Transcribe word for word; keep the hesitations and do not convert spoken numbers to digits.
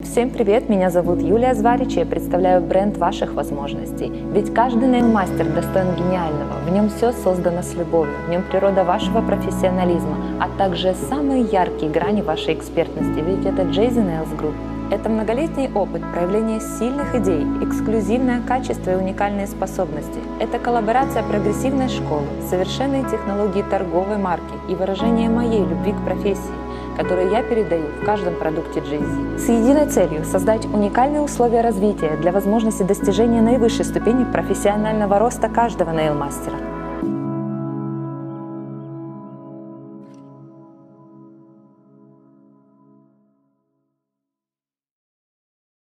Всем привет, меня зовут Юлия Зварич, и я представляю бренд ваших возможностей. Ведь каждый нейл-мастер достоин гениального, в нем все создано с любовью, в нем природа вашего профессионализма, а также самые яркие грани вашей экспертности, ведь это Jayzee Nails Group. Это многолетний опыт, проявление сильных идей, эксклюзивное качество и уникальные способности. Это коллаборация прогрессивной школы, совершенные технологии торговой марки и выражение моей любви к профессии, которые я передаю в каждом продукте Jayzee. С единой целью создать уникальные условия развития для возможности достижения наивысшей ступени профессионального роста каждого нейл-мастера.